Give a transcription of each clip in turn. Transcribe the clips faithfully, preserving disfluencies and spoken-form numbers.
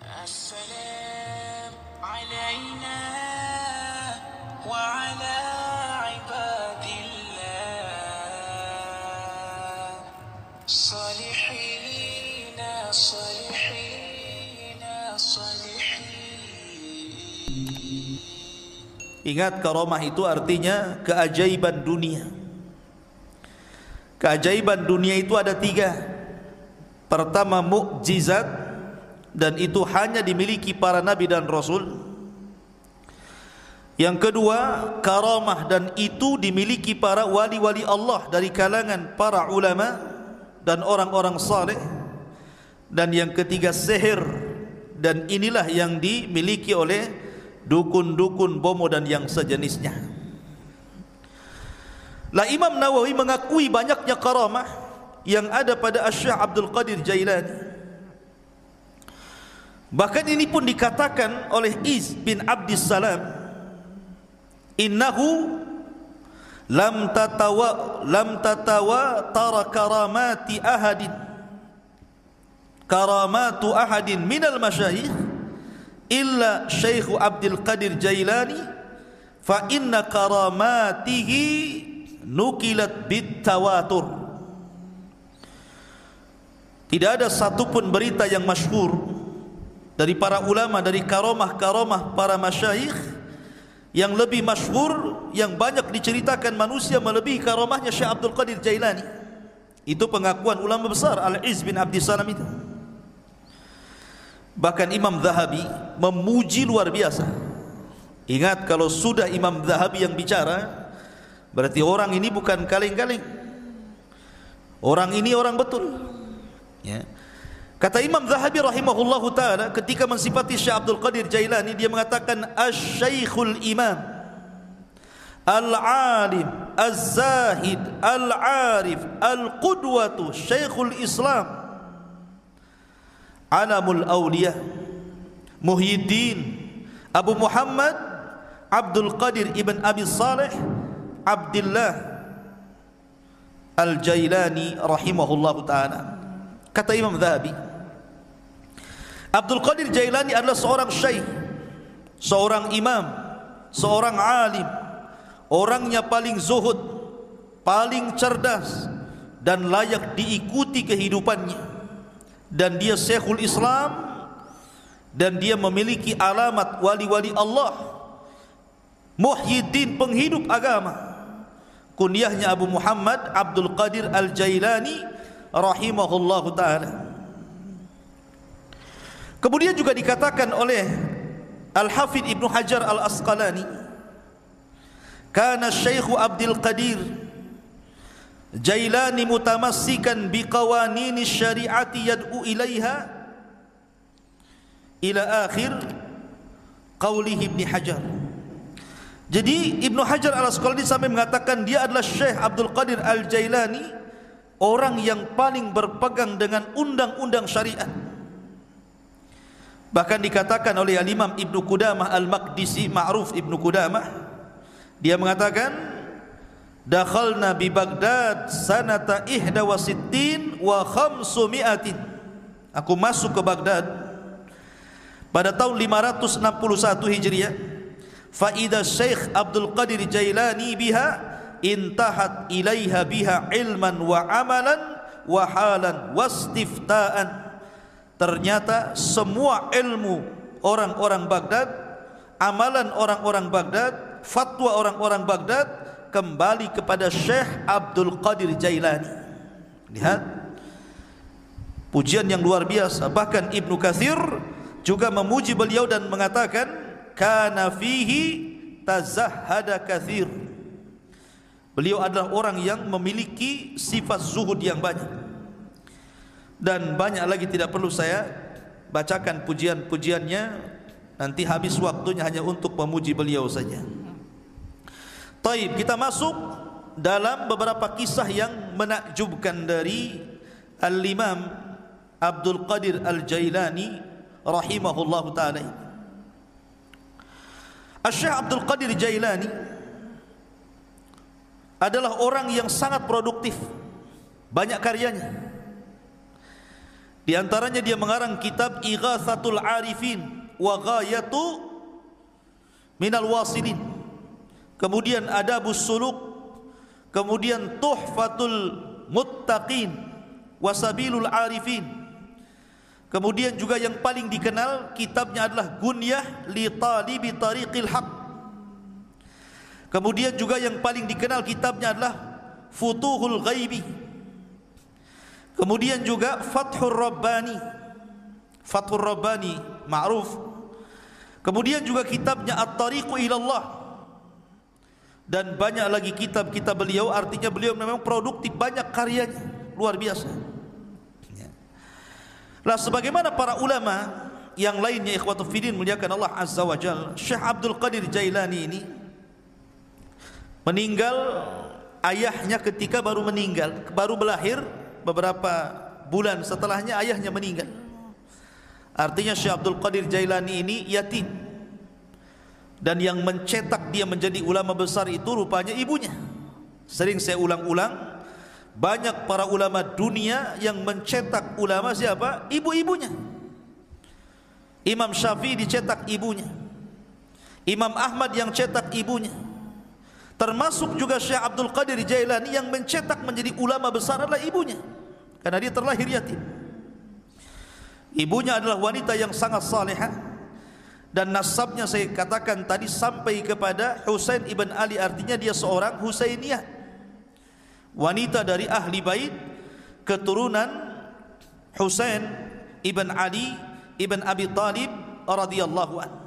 السلام علينا وعلى عباد الله صالحين صالحين صالحين. Ingat, karamah itu artinya keajaiban dunia. Keajaiban dunia itu ada tiga. Pertama, mukjizat, dan itu hanya dimiliki para nabi dan rasul. Yang kedua, karamah, dan itu dimiliki para wali-wali Allah dari kalangan para ulama dan orang-orang saleh. Dan yang ketiga, sihir, dan inilah yang dimiliki oleh dukun-dukun, bomo, dan yang sejenisnya. Lah, Imam Nawawi mengakui banyaknya karamah yang ada pada Asy-Syaikh Abdul Qadir Jailani. Bahkan ini pun dikatakan oleh Iz bin Abdis Salam, innahu lam tatawa lam tatawa tara karamati ahadin karamatu ahadin minal masyayikh illa Syekh Abdul Qadir Jailani, fa inna karamatihi nukilat bit tawatur. Tidak ada satupun berita yang masyhur dari para ulama dari karamah-karamah para masyayikh yang lebih masyhur, yang banyak diceritakan manusia melebihi karamahnya Syekh Abdul Qadir Jailani. Itu pengakuan ulama besar Al-Iz bin Abdis Salam itu. Bahkan Imam Zahabi memuji luar biasa. Ingat, kalau sudah Imam Zahabi yang bicara, berarti orang ini bukan kaleng-kaleng. Orang ini orang betul. Ya. Kata Imam Zahabi rahimahullahu ta'ala ketika mensifati Syekh Abdul Qadir Jailani, dia mengatakan Asy-Syaikhul Imam Al-Alim Az-Zahid Al-Arif Al-Qudwatu Syekhul Islam Alamul Awliya Muhyiddin Abu Muhammad Abdul Qadir Ibn Abi Saleh Abdullah Al-Jailani rahimahullahu ta'ala. Kata Imam Zahabi, Abdul Qadir Jailani adalah seorang syekh, seorang imam, seorang alim, orangnya paling zuhud, paling cerdas, dan layak diikuti kehidupannya. Dan dia Syekhul Islam, dan dia memiliki alamat wali-wali Allah, Muhyiddin, penghidup agama. Kunyahnya Abu Muhammad Abdul Qadir Al-Jailani rahimahullahu ta'ala. Kemudian juga dikatakan oleh Al-Hafidh Ibnu Hajar Al-Asqalani, kana Syekh Abdul Qadir Jailani mutamassikan biqawanini syariati yad'u ilaiha ila akhir qawlihi Ibnu Hajar. Jadi Ibnu Hajar Al-Asqalani sampai mengatakan dia adalah Syekh Abdul Qadir Al-Jailani, orang yang paling berpegang dengan undang-undang syariat. Bahkan dikatakan oleh Al-Imam Ibnu Qudamah Al-Maqdisi, ma'ruf Ibnu Qudamah, dia mengatakan dakhalna bi Baghdad sanata ihda wa sittin wa khamsumi'atin. Aku masuk ke Baghdad pada tahun lima ratus enam puluh satu Hijriah. Fa idza Syekh Abdul Qadir Jailani biha intahat ilaiha biha ilman wa amalan wa halan wastifta'an. Ternyata semua ilmu orang-orang Baghdad, amalan orang-orang Baghdad, fatwa orang-orang Baghdad kembali kepada Syekh Abdul Qadir Jailani. Lihat pujian yang luar biasa. Bahkan Ibnu Katsir juga memuji beliau dan mengatakan kana fihi tazahhada katsir. Beliau adalah orang yang memiliki sifat zuhud yang banyak. Dan banyak lagi tidak perlu saya bacakan pujian-pujiannya, nanti habis waktunya hanya untuk memuji beliau saja. Taib, kita masuk dalam beberapa kisah yang menakjubkan dari Al-Imam Abdul Qadir Al-Jailani rahimahullahu ta'ala. Asy-Syaikh Abdul Qadir Jailani adalah orang yang sangat produktif, banyak karyanya. Di antaranya dia mengarang kitab Ighatsatul Arifin wa Ghayatu Minal Wasilin, kemudian Adabus Suluk, kemudian Tuhfatul Muttaqin wa Sabilul Arifin, kemudian juga yang paling dikenal kitabnya adalah Gunyah li Talibi Tariqil Haq, kemudian juga yang paling dikenal kitabnya adalah Futuhul Ghaibi, kemudian juga Fathur Rabbani, Fathur Rabbani ma'ruf, kemudian juga kitabnya At-Tariqu Ilallah, dan banyak lagi kitab-kitab beliau. Artinya beliau memang produktif, banyak karyanya, luar biasa. Lah sebagaimana para ulama yang lainnya, ikhwatu fiddin muliakan Allah Azza wa Jalla, Syekh Abdul Qadir Jailani ini meninggal, ayahnya ketika baru meninggal, baru melahir, beberapa bulan setelahnya ayahnya meninggal. Artinya Syekh Abdul Qadir Jailani ini yatim, dan yang mencetak dia menjadi ulama besar itu rupanya ibunya. Sering saya ulang-ulang, banyak para ulama dunia yang mencetak ulama siapa? Ibu-ibunya. Imam Syafi'i dicetak ibunya, Imam Ahmad yang cetak ibunya. Termasuk juga Syekh Abdul Qadir Jailani yang mencetak menjadi ulama besar adalah ibunya, karena dia terlahir yatim. Ibunya adalah wanita yang sangat salihah, dan nasabnya saya katakan tadi sampai kepada Husain ibn Ali, artinya dia seorang Husainiyah, wanita dari ahli bait, keturunan Husain ibn Ali ibn Abi Talib radhiyallahu anhu.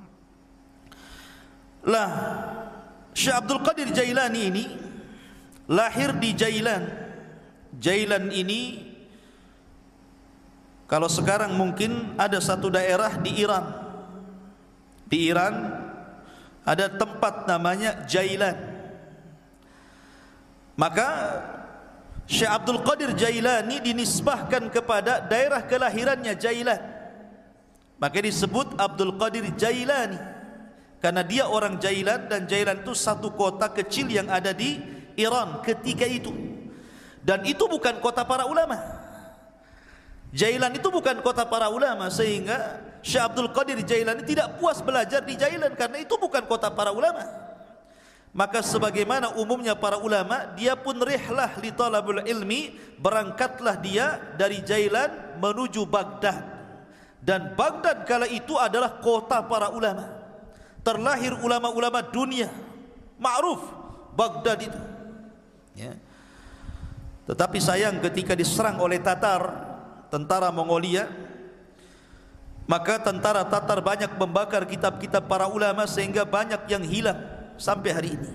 Lah Syekh Abdul Qadir Jailani ini lahir di Jailan. Jailan ini kalau sekarang mungkin ada satu daerah di Iran. Di Iran ada tempat namanya Jailan. Maka Syekh Abdul Qadir Jailani dinisbahkan kepada daerah kelahirannya Jailan. Maka disebut Abdul Qadir Jailani, karena dia orang Jailan, dan Jailan itu satu kota kecil yang ada di Iran ketika itu. Dan itu bukan kota para ulama. Jailan itu bukan kota para ulama, sehingga Syekh Abdul Qadir Jailani tidak puas belajar di Jailan karena itu bukan kota para ulama. Maka sebagaimana umumnya para ulama, dia pun rihlah li talabul ilmi, berangkatlah dia dari Jailan menuju Baghdad. Dan Baghdad kala itu adalah kota para ulama. Terlahir ulama-ulama dunia, ma'ruf Baghdad itu, ya. Tetapi sayang ketika diserang oleh Tatar, tentara Mongolia, maka tentara Tatar banyak membakar kitab-kitab para ulama sehingga banyak yang hilang sampai hari ini.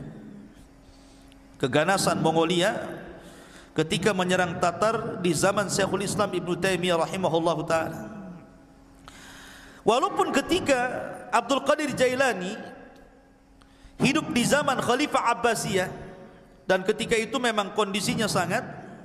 Keganasan Mongolia ketika menyerang Tatar di zaman Syekhul Islam Ibnu Taimiyah rahimahullahu taala. Walaupun ketika Abdul Qadir Jailani hidup di zaman Khalifah Abbasiyah, dan ketika itu memang kondisinya sangat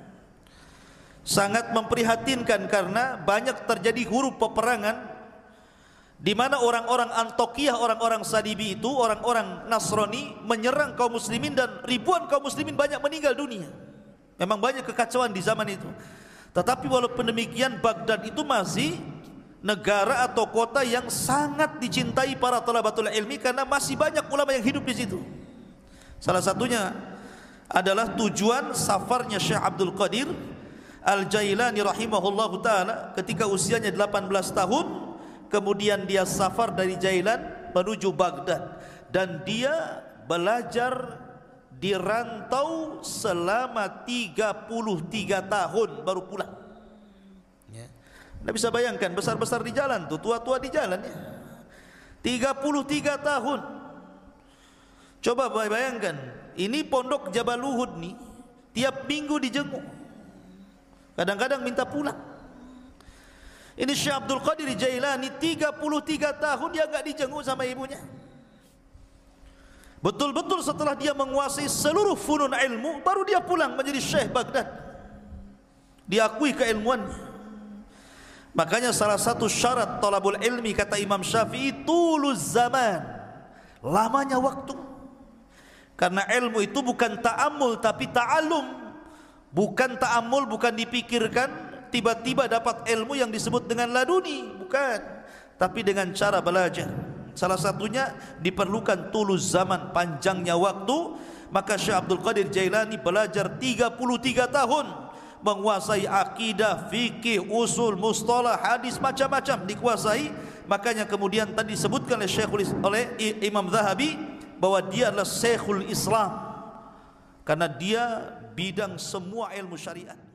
sangat memprihatinkan karena banyak terjadi huru peperangan, di mana orang-orang Antokiyah, orang-orang Sadibi itu, orang-orang Nasrani menyerang kaum muslimin, dan ribuan kaum muslimin banyak meninggal dunia. Memang banyak kekacauan di zaman itu. Tetapi walaupun demikian, Baghdad itu masih negara atau kota yang sangat dicintai para talabatul ilmi karena masih banyak ulama yang hidup di situ. Salah satunya adalah tujuan safarnya Syekh Abdul Qadir Al-Jailani rahimahullahu taala ketika usianya delapan belas tahun, kemudian dia safar dari Jailan menuju Baghdad, dan dia belajar di rantau selama tiga puluh tiga tahun baru pulang. Anda bisa bayangkan, besar-besar di jalan tuh, tua-tua di jalan ya. tiga puluh tiga tahun. Coba bayangkan, ini pondok Jabal Uhud nih, tiap minggu dijenguk. Kadang-kadang minta pulang. Ini Syekh Abdul Qadir Jailani tiga puluh tiga tahun dia enggak dijenguk sama ibunya. Betul-betul setelah dia menguasai seluruh funun ilmu, baru dia pulang menjadi Syekh Baghdad. Diakui keilmuannya. Makanya salah satu syarat talabul ilmi kata Imam Syafi'i, tuluz zaman, lamanya waktu. Karena ilmu itu bukan ta'ammul tapi ta'allum. Bukan ta'ammul, bukan dipikirkan, tiba-tiba dapat ilmu yang disebut dengan laduni, bukan, tapi dengan cara belajar. Salah satunya diperlukan tulus zaman, panjangnya waktu. Maka Syekh Abdul Qadir Jailani belajar tiga puluh tiga tahun, menguasai akidah, fikih, usul, mustalah, hadis, macam-macam dikuasai. Makanya kemudian tadi disebutkan oleh Syekhul oleh Imam Zahabi bahwa dia adalah Syekhul Islam, karena dia bidang semua ilmu syariat.